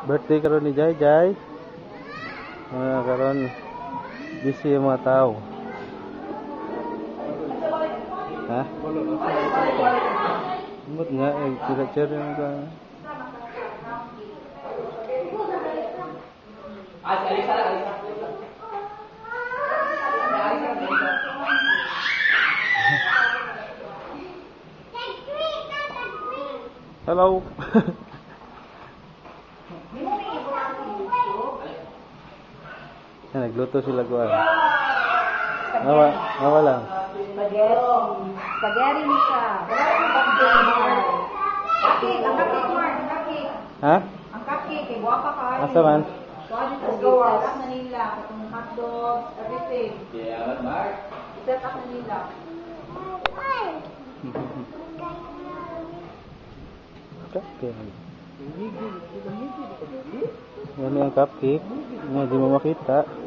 Birthday karon ni Jai Jai. Karon busy yung mga tao. Ha? Umot nga picture yung ka. Hello. Nagluto sila kuan. Nawa lang. Spaghetti ni siya. Cupcake, ang cupcake, Mark, ang cupcake. Ha? Ang cupcake, kay guwapa ka. Asa man? So, let's go. Set up na nila. Katong hotdogs, everything. Yeah, Mark. Set up na nila. Cupcake. Ano yung cupcake? Hindi mo makita.